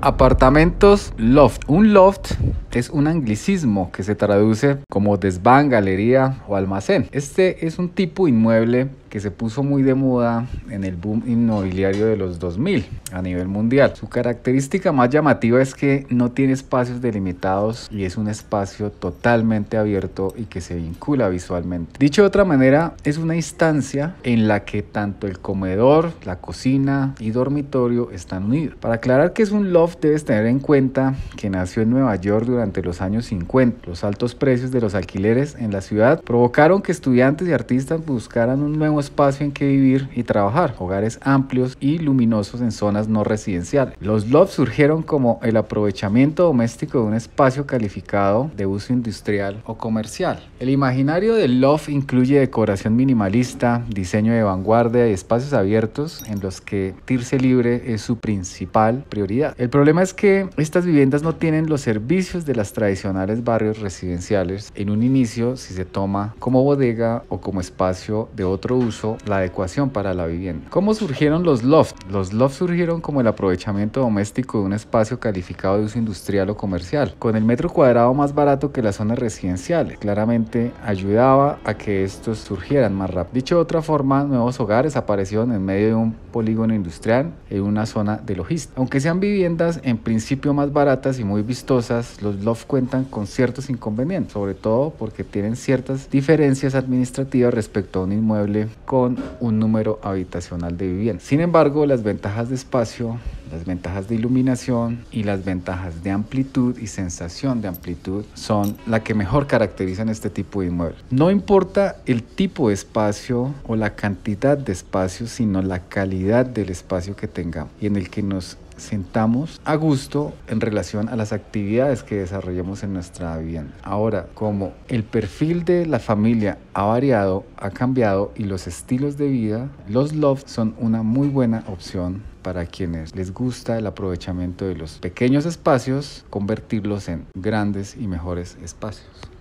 Apartamentos loft. Un loft es un anglicismo que se traduce como desván, galería o almacén. Este es un tipo inmueble que se puso muy de moda en el boom inmobiliario de los 2000 a nivel mundial. Su característica más llamativa es que no tiene espacios delimitados y es un espacio totalmente abierto y que se vincula visualmente. Dicho de otra manera, es una instancia en la que tanto el comedor, la cocina y dormitorio están unidos. Para aclarar que es un loft, debes tener en cuenta que nació en Nueva York durante los años 50. Los altos precios de los alquileres en la ciudad provocaron que estudiantes y artistas buscaran un nuevo espacio en que vivir y trabajar, hogares amplios y luminosos en zonas no residenciales. Los lofts surgieron como el aprovechamiento doméstico de un espacio calificado de uso industrial o comercial. El imaginario del loft incluye decoración minimalista, diseño de vanguardia y espacios abiertos en los que sentirse libre es su principal prioridad. El problema es que estas viviendas no tienen los servicios de las tradicionales barrios residenciales. En un inicio, si se toma como bodega o como espacio de otro uso, la adecuación para la vivienda. ¿Cómo surgieron los lofts? Los lofts surgieron como el aprovechamiento doméstico de un espacio calificado de uso industrial o comercial, con el metro cuadrado más barato que las zonas residenciales. Claramente ayudaba a que estos surgieran más rápido. Dicho de otra forma, nuevos hogares aparecieron en medio de un polígono industrial en una zona de logística. Aunque sean viviendas en principio más baratas y muy vistosas, los lofts cuentan con ciertos inconvenientes, sobre todo porque tienen ciertas diferencias administrativas respecto a un inmueble con un número habitacional de vivienda. Sin embargo, las ventajas de espacio, las ventajas de iluminación y las ventajas de amplitud y sensación de amplitud son la que mejor caracterizan este tipo de inmueble. No importa el tipo de espacio o la cantidad de espacio, sino la calidad del espacio que tengamos y en el que nos sentamos a gusto en relación a las actividades que desarrollemos en nuestra vivienda. Ahora, como el perfil de la familia ha variado, ha cambiado y los estilos de vida, los lofts son una muy buena opción para quienes les gusta el aprovechamiento de los pequeños espacios, convertirlos en grandes y mejores espacios.